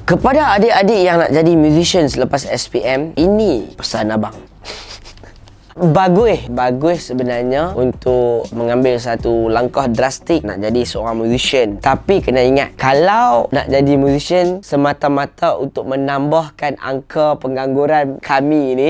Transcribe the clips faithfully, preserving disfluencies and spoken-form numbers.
Kepada adik-adik yang nak jadi musician selepas S P M, ini pesan abang. Bagus, bagus sebenarnya untuk mengambil satu langkah drastik nak jadi seorang musician. Tapi kena ingat, kalau nak jadi musician semata-mata untuk menambahkan angka pengangguran kami ni,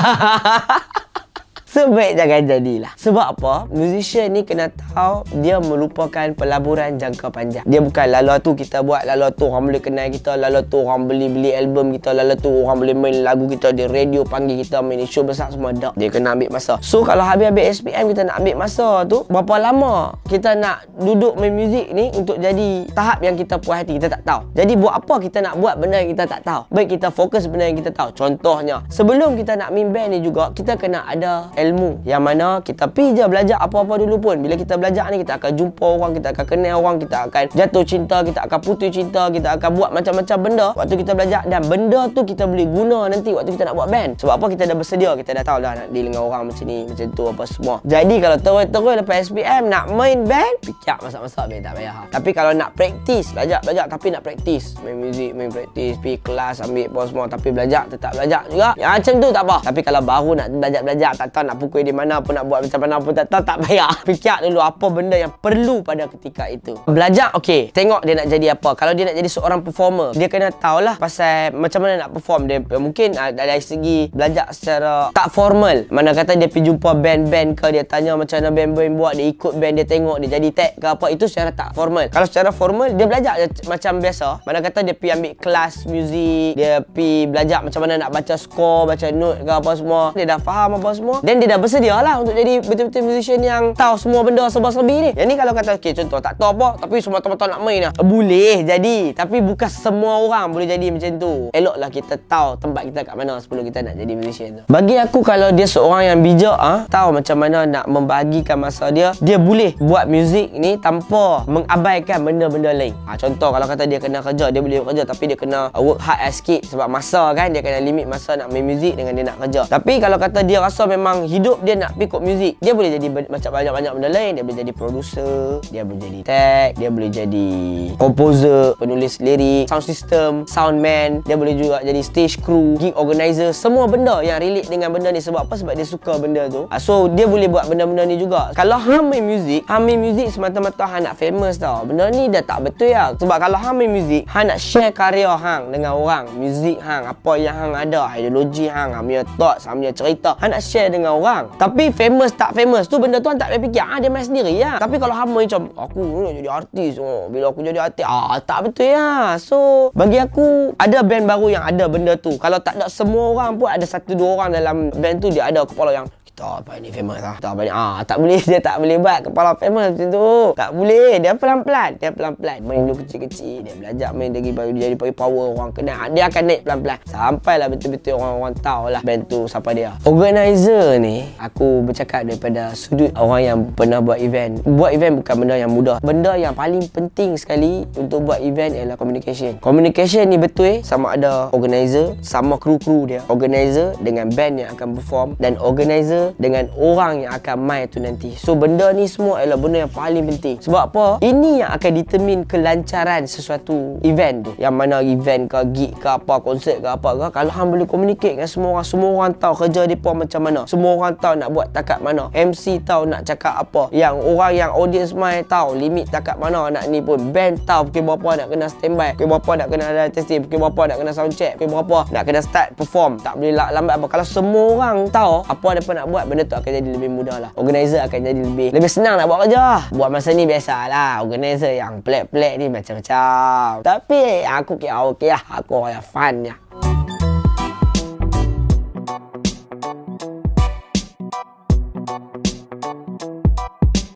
sebaik jangan jadilah. Sebab apa? Musician ni kena tahu dia merupakan pelaburan jangka panjang. Dia bukan lalu tu kita buat, lalu tu orang boleh kenal kita, lalu tu orang beli-beli album kita, lalu tu orang boleh main lagu kita di radio, panggil kita main show besar semua. Tak. Dia kena ambil masa. So kalau habis-habis S P M kita nak ambil masa tu, berapa lama kita nak duduk main muzik ni untuk jadi tahap yang kita puas hati, kita tak tahu. Jadi buat apa kita nak buat benda yang kita tak tahu? Baik kita fokus benda yang kita tahu. Contohnya, sebelum kita nak main band ni juga, kita kena ada ilmu yang mana kita pergi je belajar apa-apa dulu pun. Bila kita belajar ni, kita akan jumpa orang, kita akan kenal orang, kita akan jatuh cinta, kita akan putus cinta, kita akan buat macam-macam benda waktu kita belajar, dan benda tu kita boleh guna nanti waktu kita nak buat band. Sebab apa? Kita dah bersedia, kita dah tahu dah nak deal dengan orang macam ni, macam tu apa semua. Jadi kalau terus-terus lepas S P M nak main band, fikir masak-masak band tak payah. Tapi kalau nak praktis, belajar-belajar tapi nak praktis, main muzik, main praktis, pergi kelas, ambil apa semua, tapi belajar, tetap belajar juga, ya macam tu tak apa. Tapi kalau baru nak belajar-belajar, tak tahu nak pukul di mana pun, nak buat macam mana pun tak tahu, tak payah. Fikir dulu apa benda yang perlu pada ketika itu. Belajar, okey, tengok dia nak jadi apa. Kalau dia nak jadi seorang performer, dia kena tahulah pasal macam mana nak perform. Dia mungkin dari segi belajar secara tak formal, mana kata dia pergi jumpa band-band ke, dia tanya macam mana band-band buat, dia ikut band, dia tengok, dia jadi tag ke apa, itu secara tak formal. Kalau secara formal, dia belajar macam biasa. Mana kata dia pergi ambil kelas muzik, dia pergi belajar macam mana nak baca skor, baca note ke apa semua, dia dah faham apa semua, dan dia dah bersedia lah untuk jadi betul-betul musician yang tahu semua benda serba-serbi ni. Yang ni kalau kata, okey, contoh tak tahu apa tapi semata-mata nak main lah, boleh jadi. Tapi bukan semua orang boleh jadi macam tu. Eloklah kita tahu tempat kita kat mana sebelum kita nak jadi musician tu. Bagi aku, kalau dia seorang yang bijak, ah, tahu macam mana nak membahagikan masa dia, dia boleh buat muzik ni tanpa mengabaikan benda-benda lain. Ha, contoh kalau kata dia kena kerja, dia boleh kerja, tapi dia kena work hard sikit sebab masa kan, dia kena limit masa nak main muzik dengan dia nak kerja. Tapi kalau kata dia rasa memang hidup dia nak pergi kot muzik, dia boleh jadi macam banyak-banyak benda lain. Dia boleh jadi producer, dia boleh jadi tag, dia boleh jadi composer, penulis lirik, sound system, soundman, dia boleh juga jadi stage crew, gig organizer, semua benda yang relate dengan benda ni. Sebab apa? Sebab dia suka benda tu. So dia boleh buat benda-benda ni juga. Kalau hang main muzik, hang main muzik semata-mata hang nak famous tau, benda ni dah tak betul ya. Sebab kalau hang main muzik, hang nak share karya hang dengan orang, muzik hang, apa yang hang ada, ideologi hang, hang punya thoughts, hang punya cerita, hang nak share dengan orang. Tapi famous tak famous tu, benda tu hang tak payah fikir, ah, dia main sendiri ya. Tapi kalau hang macam aku nak jadi artis, oh, bila aku jadi artis, ah, tak betul ya. So bagi aku, ada band baru yang ada benda tu. Kalau tak ada semua orang pun, ada satu dua orang dalam band tu, dia ada kepala yang kita apa ni famous lah, kita apa ni, ah, tak boleh, dia tak boleh buat kepala famous macam tu. Tak boleh, dia pelan-pelan, dia pelan-pelan main dulu kecil-kecil, dia belajar main dari baru dia jadi power, orang kenal, dia akan naik pelan-pelan sampailah betul-betul orang-orang tahu lah band tu siapa dia. Organizer ni, aku bercakap daripada sudut orang yang pernah buat event. Buat event bukan benda yang mudah. Benda yang paling penting sekali untuk buat event ialah communication. Communication ni betul sama ada organizer sama kru-kru dia, organizer dengan band yang akan perform, dan organizer dengan orang yang akan main tu nanti. So benda ni semua adalah benda yang paling penting. Sebab apa? Ini yang akan determine kelancaran sesuatu event tu. Yang mana event ke, gig ke apa, konsert ke apa ke, kalau hang boleh communicate dengan semua orang, semua orang tahu kerja depa macam mana, semua orang tahu nak buat takat mana, M C tahu nak cakap apa, yang orang yang audience main tahu limit takat mana nak ni pun, band tahu pukul berapa nak kena standby, pukul berapa nak kena ada testing, pukul berapa nak kena sound check, pukul berapa nak kena start perform, tak boleh lambat apa. Kalau semua orang tahu apa depa nak buat, benda tu akan jadi lebih mudah lah. Organizer akan jadi lebih lebih senang nak buat kerja. Buat masa ni biasalah, organizer yang pelik-pelik ni macam-macam. Tapi aku kira okey lah, aku orang yang fun ya.